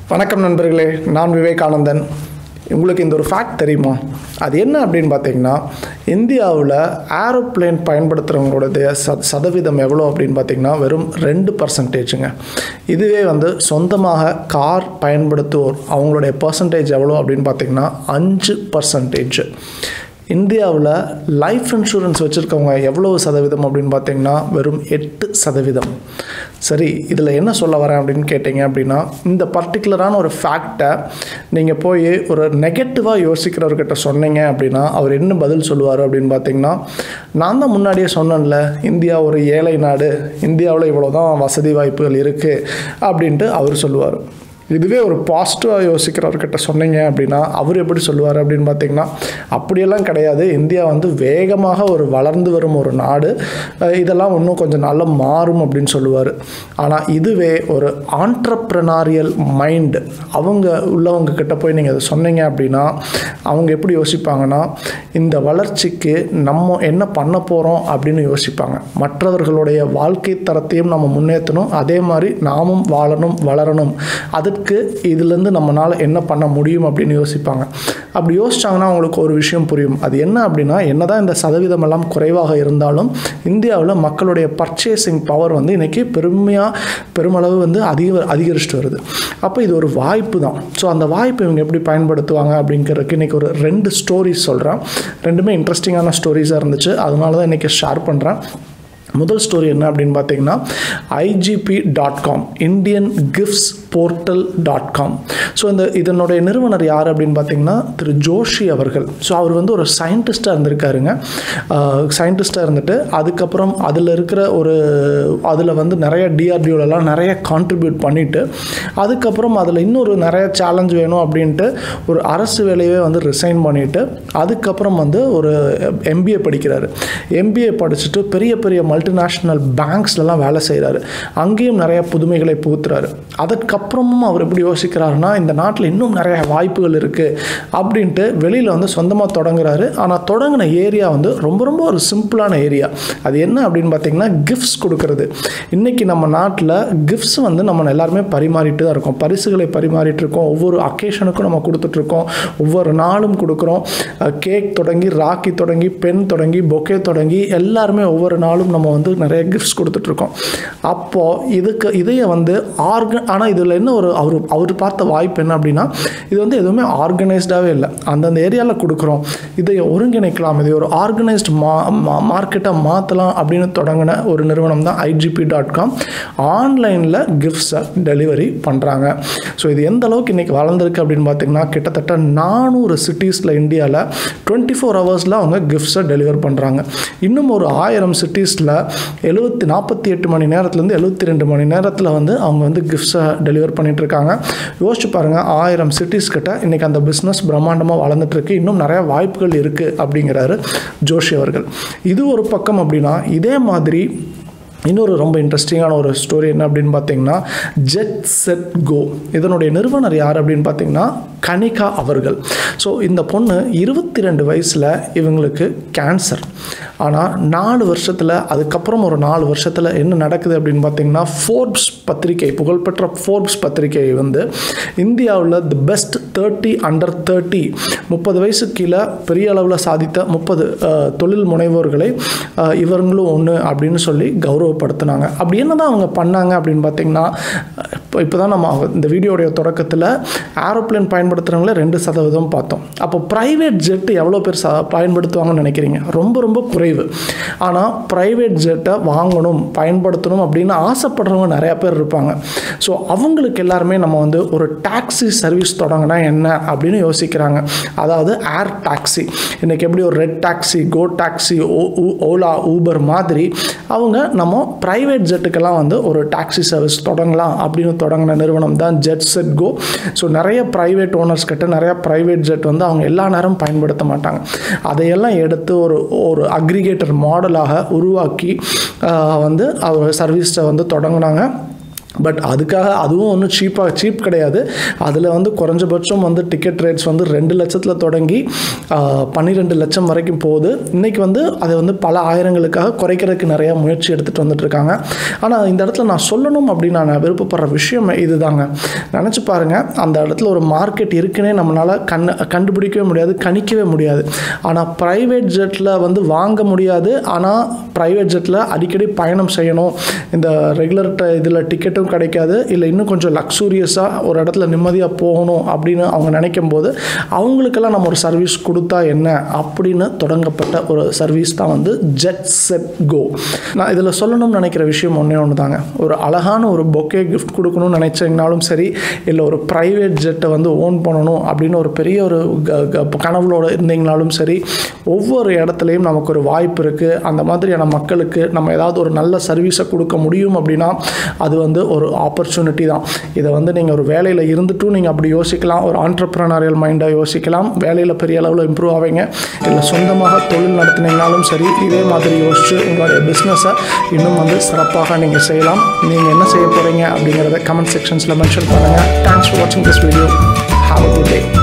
வணக்கம் நண்பர்களே, நான் விவேகானந்தன். உங்களுக்கு இந்த ஒரு ஃபேக்ட் தெரியுமா? அது என்ன அப்படின்னு பார்த்தீங்கன்னா, இந்தியாவில் ஏரோப்ளேன் பயன்படுத்துகிறவங்களோட சதவீதம் எவ்வளோ அப்படின்னு பார்த்தீங்கன்னா வெறும் 2%. இதுவே சொந்தமாக கார் பயன்படுத்துவோர் அவங்களுடைய பர்சன்டேஜ் எவ்வளோ அப்படின்னு பார்த்தீங்கன்னா 5%. இந்தியாவில் லைஃப் இன்சூரன்ஸ் வச்சுருக்கவங்க எவ்வளவு சதவீதம் அப்படின்னு பார்த்தீங்கன்னா வெறும் 8%. சரி, இதில் என்ன சொல்ல வரேன் அப்படின்னு கேட்டிங்க அப்படின்னா, இந்த பர்டிகுலரான ஒரு ஃபேக்டை நீங்கள் போய் ஒரு நெகட்டிவாக யோசிக்கிறவர்கிட்ட சொன்னீங்க அப்படின்னா அவர் என்ன பதில் சொல்லுவார் அப்படின்னு பார்த்தீங்கன்னா, நான் தான் முன்னாடியே சொன்னேன்ல, இந்தியா ஒரு ஏழை நாடு, இந்தியாவில் இவ்வளோ தான் வசதி வாய்ப்புகள் இருக்குது அப்படின்ட்டு அவர் சொல்லுவார். இதுவே ஒரு பாசிட்டிவாக யோசிக்கிறவர்கிட்ட சொன்னீங்க அப்படின்னா அவர் எப்படி சொல்லுவார் அப்படின்னு பார்த்தீங்கன்னா, அப்படியெல்லாம் கிடையாது, இந்தியா வேகமாக ஒரு வளர்ந்து வரும் ஒரு நாடு, இதெல்லாம் இன்னும் கொஞ்சம் நாள்ல மாறும் அப்படின்னு சொல்லுவார். ஆனால் இதுவே ஒரு ஆண்டர்ப்ரனாரியல் மைண்டு அவங்க உள்ளவங்க கிட்ட போய் நீங்கள் அதை சொன்னீங்க அப்படின்னா அவங்க எப்படி யோசிப்பாங்கன்னா, இந்த வளர்ச்சிக்கு நம்ம என்ன பண்ண போகிறோம் அப்படின்னு யோசிப்பாங்க. மற்றவர்களுடைய வாழ்க்கை தரத்தையும் நம்ம முன்னேற்றணும், அதே மாதிரி நாமும் வாழணும், வளரணும், அதுக்கு இதுலேருந்து நம்மளால் என்ன பண்ண முடியும் அப்படின்னு யோசிப்பாங்க. அப்படி யோசிச்சாங்கன்னா அவங்களுக்கு ஒரு விஷயம் புரியும். அது என்ன அப்படின்னா, என்னதான் இந்த சதவீதம் எல்லாம் குறைவாக இருந்தாலும் இந்தியாவில் மக்களுடைய பர்ச்சேசிங் பவர் இன்னைக்கு பெருமளவு அதிகரிச்சுட்டு வருது. அப்போ இது ஒரு வாய்ப்பு தான். ஸோ அந்த வாய்ப்பை இவங்க எப்படி பயன்படுத்துவாங்க அப்படிங்கிறதுக்கு இன்றைக்கி ஒரு 2 ஸ்டோரிஸ் சொல்கிறேன். ரெண்டுமே இன்ட்ரெஸ்டிங்கான ஸ்டோரிஸாக இருந்துச்சு, அதனால தான் இன்றைக்கி ஷேர் பண்ணுறேன். முதல் ஸ்டோரி என்ன அப்படின்னு பார்த்தீங்கன்னா, IGP.com, இந்தியன் கிஃப்ட்ஸ் போர்ட்டல்.com. ஸோ இதனுடைய நிறுவனர் யார் அப்படின்னு பார்த்தீங்கன்னா திரு ஜோஷி அவர்கள். ஸோ அவர் ஒரு சயின்டிஸ்டாக இருந்திருக்காருங்க. சயின்டிஸ்டாக இருந்துட்டு அதுக்கப்புறம் அதில் இருக்கிற அதில் நிறைய DRDOலாம் நிறைய கான்ட்ரிபியூட் பண்ணிவிட்டு அதுக்கப்புறம் அதில் இன்னொரு நிறைய சேலஞ்ச் வேணும் அப்படின்ட்டு ஒரு அரசு வேலையே ரிசைன் பண்ணிவிட்டு அதுக்கப்புறம் ஒரு MBA படிக்கிறாரு. MBA படிச்சுட்டு பெரிய பெரிய மல்டிநேஷ்னல் பேங்க்ஸ்லாம் வேலை செய்கிறாரு. அங்கேயும் நிறைய புதுமைகளை புகுத்துறாரு. அதுக்கப்புறமும் அவர் எப்படி யோசிக்கிறாருன்னா, இந்த நாட்டில் இன்னும் நிறைய வாய்ப்புகள் இருக்குது அப்படின்ட்டு வெளியில் சொந்தமாக தொடங்குறாரு. ஆனால் தொடங்கின ஏரியா ரொம்ப ரொம்ப ஒரு சிம்பிளான ஏரியா. அது என்ன அப்படின்னு பார்த்தீங்கன்னா, கிஃப்ட்ஸ் கொடுக்கறது. இன்றைக்கி நம்ம நாட்டில் கிஃப்ட்ஸ் நம்ம எல்லாருமே பரிமாறிட்டு தான் இருக்கோம், பரிசுகளை பரிமாறிட்டு இருக்கோம். ஒவ்வொரு அக்கேஷனுக்கும் நம்ம கொடுத்துட்ருக்கோம், ஒவ்வொரு நாளும் கொடுக்குறோம். கேக் தொடங்கி, ராக்கி தொடங்கி, பென் தொடங்கி, பொக்கே தொடங்கி எல்லாருமே ஒவ்வொரு நாளும் நம்ம நிறைய கிஃப்ட்ஸ் கொடுத்துட்ருக்கோம். அப்போது இதையை ஆனால் இதில் என்ன அவர் பார்த்த வாய்ப்பு என்ன அப்படின்னா, இது எதுவுமே ஆர்கனைஸ்டாகவே இல்லை. அந்தந்த ஏரியாவில் கொடுக்குறோம், இதை ஒருங்கிணைக்கலாம், இதை ஒரு ஆர்கனைஸ்டு மார்க்கெட்டாக மாற்றலாம் அப்படின்னு தொடங்கின ஒரு நிறுவனம் தான் IGP.com. ஆன்லைனில் கிஃப்ட்ஸை டெலிவரி பண்ணுறாங்க. ஸோ இது எந்த அளவுக்கு இன்றைக்கி வளர்ந்துருக்கு அப்படின்னு பார்த்தீங்கன்னா, கிட்டத்தட்ட 400 சிட்டிஸில் இந்தியாவில் 24 ஹவர்ஸில் அவங்க கிஃப்ட்ஸை டெலிவர் பண்ணுறாங்க. இன்னும் ஒரு 1000 சிட்டிஸில் 48 மணி நேரத்துலேருந்து 72 மணி நேரத்தில் அவங்க கிஃப்ட்ஸை டெலிவர் பண்ணிட்டு இருக்காங்க. யோசிச்சு பாருங்கள், 1000 சிட்டிஸ் கிட்ட இன்றைக்கி அந்த பிஸ்னஸ் பிரம்மாண்டமாக வளர்ந்துட்டுருக்கு. இன்னும் நிறைய வாய்ப்புகள் இருக்குது அப்படிங்கிறாரு ஜோஷி அவர்கள். இது ஒரு பக்கம் அப்படின்னா, இதே மாதிரி இன்னொரு ரொம்ப இன்ட்ரெஸ்டிங்கான ஒரு ஸ்டோரி என்ன அப்படின்னு பார்த்தீங்கன்னா, ஜெட் செட் கோ. இதனுடைய நிறுவனர் யார் அப்படின்னு பார்த்தீங்கன்னா கனிகா அவர்கள். ஸோ இந்த பொண்ணு 22 வயசில் இவங்களுக்கு கேன்சர். ஆனால் 4 வருஷத்தில், அதுக்கப்புறம் ஒரு 4 வருஷத்தில் என்ன நடக்குது அப்படின்னு பார்த்தீங்கன்னா, ஃபோர்ப்ஸ் பத்திரிகை, புகழ்பெற்ற ஃபோர்ப்ஸ் பத்திரிகை இந்தியாவில் தி பெஸ்ட் 30 அண்டர் 30, 30 வயசுக்கு கீழே பெரிய அளவில் சாதித்த 30 தொழில் முனைவோர்களை இவங்களும் ஒன்று அப்படின்னு சொல்லி கௌரவப்படுத்தினாங்க. அப்படி என்ன தான் அவங்க பண்ணாங்க அப்படின்னு பார்த்தீங்கன்னா, இப்போ தான் நம்ம இந்த வீடியோடைய தொடக்கத்தில் ஏரோப்ளேன் பயன்படுத்துகிறவங்களே 2% பார்த்தோம். அப்போ ப்ரைவேட் ஜெட்டு எவ்வளோ பேர் பயன்படுத்துவாங்கன்னு நினைக்கிறீங்க? ரொம்ப ரொம்ப குறைவு. ஆனால் ப்ரைவேட் ஜெட்டை வாங்கணும், பயன்படுத்தணும் அப்படின்னு ஆசைப்படுறவங்க நிறையா பேர் இருப்பாங்க. ஸோ அவங்களுக்கு எல்லாருமே நம்ம ஒரு டாக்ஸி சர்வீஸ் தொடங்கினா என்ன அப்படின்னு யோசிக்கிறாங்க. அதாவது ஏர் டாக்ஸி. இன்றைக்கி எப்படி ஒரு red taxi, go taxi, Ola, Uber மாதிரி அவங்க நம்ம ப்ரைவேட் ஜெட்டுக்கெல்லாம் ஒரு டாக்ஸி சர்வீஸ் தொடங்கலாம் அப்படின்னு தொடங்கின நிறுவனம் தான் ஜெட் செட் கோ. ஸோ நிறைய ப்ரைவேட் ஓனர்ஸ் கிட்ட நிறைய ப்ரைவேட் ஜெட் அவங்க எல்லா நேரம் பயன்படுத்த மாட்டாங்க. அதையெல்லாம் எடுத்து ஒரு அக்ரிகேட்டர் மாடலாக உருவாக்கி அவர் சர்வீஸை தொடங்கினாங்க. பட் அதுக்காக அதுவும் ஒன்றும் சீப் கிடையாது. அதில் வந்து குறைஞ்சபட்சம் வந்து டிக்கெட் ரேட்ஸ் வந்து 2 லட்சத்தில் தொடங்கி 12 லட்சம் வரைக்கும் போகுது. இன்றைக்கி வந்து அதை வந்து பல ஆயிரங்களுக்காக குறைக்கிறதுக்கு நிறையா முயற்சி எடுத்துகிட்டு வந்துட்டுருக்காங்க. ஆனால் இந்த இடத்துல நான் சொல்லணும் அப்படின்னு நான் விருப்பப்படுற விஷயம் இதுதாங்க. நினச்சி பாருங்கள், அந்த இடத்துல ஒரு மார்க்கெட் இருக்குன்னே நம்மளால் கண்டுபிடிக்கவே முடியாது, கணிக்கவே முடியாது. ஆனால் ப்ரைவேட் ஜெட்டில் வந்து வாங்க முடியாது. ஆனால் ப்ரைவேட் ஜெட்டில் அடிக்கடி பயணம் செய்யணும், இந்த ரெகுலர் இதில் டிக்கெட்டும் கிடைக்காது, இல்லை இன்னும் கொஞ்சம் லக்ஸூரியஸாக ஒரு இடத்துல நிம்மதியாக போகணும் அப்படின்னு அவங்க நினைக்கும் போது அவங்களுக்கெல்லாம் நம்ம ஒரு சர்வீஸ் கொடுத்தா என்ன அப்படின்னு தொடங்கப்பட்ட ஒரு சர்வீஸ் தான் வந்து ஜெட் செட் கோ. நான் இதில் சொல்லணும்னு நினைக்கிற விஷயம் ஒன்று தாங்க. ஒரு அழகான ஒரு பொக்கே கிஃப்ட் கொடுக்கணும்னு நினைச்சிங்கனாலும் சரி, இல்லை ஒரு ப்ரைவேட் ஜெட்டை வந்து ஓன் பண்ணணும் அப்படின்னு ஒரு பெரிய ஒரு கனவுளோடு இருந்தீங்கனாலும் சரி, ஒவ்வொரு இடத்துலையும் நமக்கு ஒரு வாய்ப்பு இருக்குது. அந்த மாதிரியான மக்களுக்கு நம்ம ஏதாவது ஒரு நல்ல சர்வீஸை கொடுக்க முடியும் அப்படின்னா அது வந்து ஒரு ஆப்பர்ச்சுனிட்டி தான். இதை வந்து நீங்கள் ஒரு வேலையில் இருந்துட்டும் நீங்கள் அப்படி யோசிக்கலாம், ஒரு ஆண்டர்ப்ரனரியல் மைண்டாக யோசிக்கலாம், வேலையில் பெரிய அளவில் இம்ப்ரூவ் ஆவீங்க. இல்லை சொந்தமாக தொழில் நடத்தினீங்கனாலும் சரி, இதே மாதிரி யோசித்து உங்களுடைய பிஸ்னஸை இன்னும் வந்து சிறப்பாக நீங்கள் செய்யலாம். நீங்கள் என்ன செய்ய போகிறீங்க அப்படிங்கிறத கமெண்ட் செக்ஷன்ஸில் மென்ஷன் பண்ணுங்கள். தேங்க்ஸ் ஃபார் வாட்சிங் this video. Have a good day.